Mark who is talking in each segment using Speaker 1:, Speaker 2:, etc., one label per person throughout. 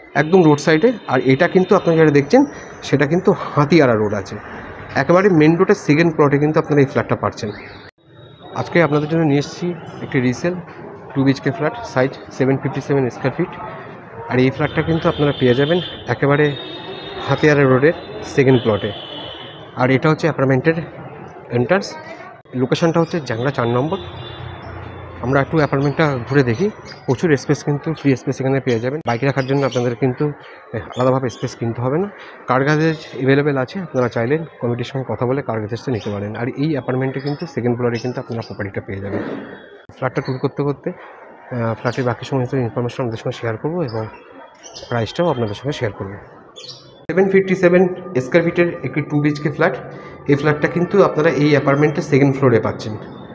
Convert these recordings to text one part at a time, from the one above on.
Speaker 1: একদম রোড সাইডে। আর এটা কিন্তু আপনারা যেটা দেখছেন সেটা কিন্তু হাতিয়ারা রোড আছে, একেবারে মেন রোডের সেকেন্ড প্লটে কিন্তু আপনারা এই ফ্ল্যাটটা পাচ্ছেন। আজকে আপনাদের জন্য নিয়ে এসেছি একটি resale 2 BHK flat, size 757 square feet. আর এই ফ্ল্যাটটা কিন্তু আপনারা পেয়ে যাবেন একেবারে হাতিয়ারা রোডের সেকেন্ড প্লটে। আর এটা হচ্ছে অ্যাপার্টমেন্টের এন্ট্রান্স, লোকেশানটা হচ্ছে জ্যাংড়া 4 নম্বর। আমরা একটু অ্যাপার্টমেন্টটা ঘুরে দেখি। প্রচুর স্পেস, কিন্তু ফ্রি স্পেস এখানে পেয়ে যাবেন। বাইক রাখার জন্য আপনাদের কিন্তু আলাদাভাবে স্পেস কিনতে হবে না। কার গ্যারেজ অ্যাভেলেবেল আছে, আপনারা চাইলে কমিটির সঙ্গে কথা বলে কার গ্যারেজটা নিতে পারেন। আর এই অ্যাপার্টমেন্টে কিন্তু সেকেন্ড ফ্লোরে কিন্তু আপনারা প্রপার্টিটা পেয়ে যাবেন। ফ্ল্যাটটা ট্যুর করতে করতে ফ্ল্যাটের বাকি সমস্ত ইনফরমেশন আপনাদের সঙ্গে শেয়ার করবো এবং প্রাইসটাও আপনাদের সঙ্গে শেয়ার করবো। 757 স্কোয়ার ফিটের একটি 2 BHK ফ্ল্যাট। এই ফ্ল্যাটটা কিন্তু আপনারা এই অ্যাপার্টমেন্টের সেকেন্ড ফ্লোরে পাচ্ছেন।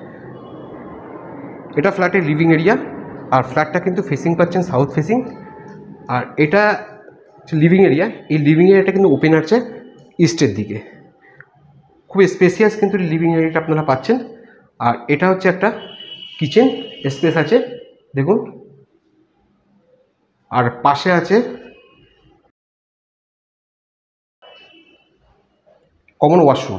Speaker 1: এটা ফ্ল্যাটের লিভিং এরিয়া, আর ফ্ল্যাটটা কিন্তু ফেসিং পাচ্ছেন সাউথ ফেসিং। আর এটা লিভিং এরিয়া, এই লিভিং এরিয়াটা কিন্তু ওপেন আছে ইস্টের দিকে। খুব স্পেসিয়াস কিন্তু লিভিং এরিয়াটা আপনারা পাচ্ছেন। আর এটা হচ্ছে একটা কিচেন স্পেস আছে দেখুন, আর পাশে আছে কমন ওয়াশরুম।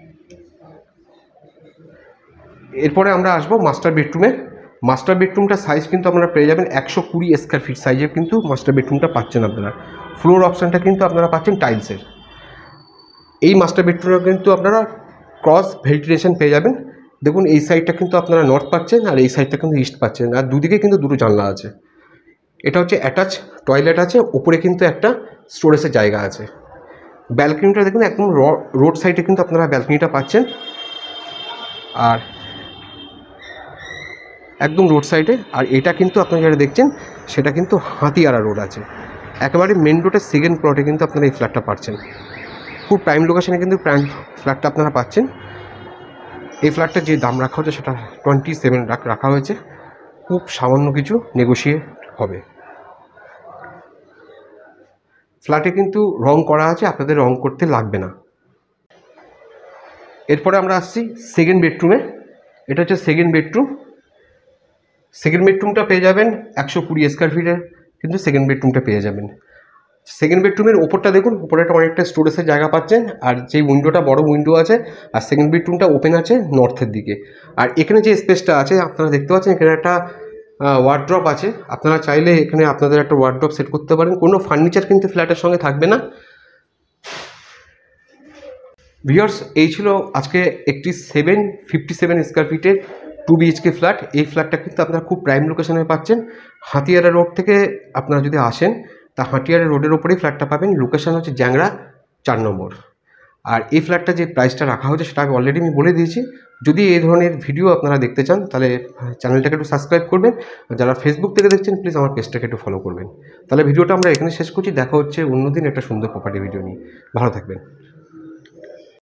Speaker 1: এরপরে আমরা আসবো মাস্টার বেডরুমে। মাস্টার বেডরুমটা সাইজ কিন্তু আপনারা পেয়ে যাবেন 120 স্কোয়ার ফিট সাইজের কিন্তু মাস্টার বেডরুমটা পাচ্ছেন আপনারা। ফ্লোর অপশানটা কিন্তু আপনারা পাচ্ছেন টাইলসের। এই মাস্টার বেডরুমে কিন্তু আপনারা ক্রস ভেন্টিলেশন পেয়ে যাবেন। দেখুন এই সাইডটা কিন্তু আপনারা নর্থ পাচ্ছেন, আর এই সাইডটা কিন্তু ইস্ট পাচ্ছেন, আর দুদিকে কিন্তু দুটো জানলা আছে। এটা হচ্ছে অ্যাটাচ টয়লেট আছে, ওপরে কিন্তু একটা স্টোরেজের জায়গা আছে। ব্যালকনিটা দেখুন একদম রোড সাইডে কিন্তু আপনারা ব্যালকনিটা পাচ্ছেন, আর একদম রোড সাইডে। আর এটা কিন্তু আপনারা যেটা দেখছেন সেটা কিন্তু হাতিয়ারা রোড আছে, একেবারে মেন রোডের সেকেন্ড প্লটে কিন্তু আপনারা এই ফ্ল্যাটটা পাচ্ছেন। খুব প্রাইম লোকেশানে কিন্তু প্রাইম ফ্ল্যাটটা আপনারা পাচ্ছেন। এই ফ্ল্যাটটা যে দাম রাখা হয়েছে সেটা 27 লাখ রাখা হয়েছে, খুব সামান্য কিছু নেগোশিয়েট হবে। ফ্ল্যাটে কিন্তু রং করা আছে, আপনাদের রং করতে লাগবে না। এরপরে আমরা আসছি সেকেন্ড বেডরুমে। এটা হচ্ছে সেকেন্ড বেডরুম। সেকেন্ড বেডরুমটা পেয়ে যাবেন 120 স্কোয়ার ফিটের কিন্তু সেকেন্ড বেডরুমটা পেয়ে যাবেন। সেকেন্ড বেডরুমের ওপরটা দেখুন, ওপরটা অনেকটা স্টোরেজের জায়গা পাচ্ছেন, আর যে উইন্ডোটা বড় উইন্ডো আছে, আর সেকেন্ড বেডরুমটা ওপেন আছে নর্থের দিকে। আর এখানে যে স্পেসটা আছে আপনারা দেখতে পাচ্ছেন, এখানে একটা ওয়ার্ড্রপ আছে। আপনারা চাইলে এখানে আপনাদের একটা ওয়ার্ড্রপ সেট করতে পারেন। কোনো ফার্নিচার কিন্তু ফ্ল্যাটের সঙ্গে থাকবে না। ভিউয়ার্স, এই ছিল আজকে একটি 757 স্কোয়ার ফিটের 2 BHK ফ্ল্যাট। এই ফ্ল্যাটটা কিন্তু আপনারা খুব প্রাইম লোকেশনে পাচ্ছেন। হাতিয়ারা রোড থেকে আপনারা যদি আসেন তা হাতিয়ারা রোডের ওপরেই ফ্ল্যাটটা পাবেন। লোকেশান হচ্ছে জ্যাংড়া 4 নম্বর। আর এই ফ্ল্যাটটা যে প্রাইসটা রাখা হয়েছে সেটা অলরেডি আমি বলে দিয়েছি। যদি এই ধরনের ভিডিও আপনারা দেখতে চান তাহলে চ্যানেলটাকে একটু সাবস্ক্রাইব করবেন। যারা ফেসবুক থেকে দেখছেন প্লিজ আমার পেজটাকে একটু ফলো করবেন। তাহলে ভিডিওটা আমরা এখানে শেষ করছি। দেখা হচ্ছে অন্যদিন একটা সুন্দর প্রপার্টি ভিডিও নিয়ে। ভালো থাকবেন।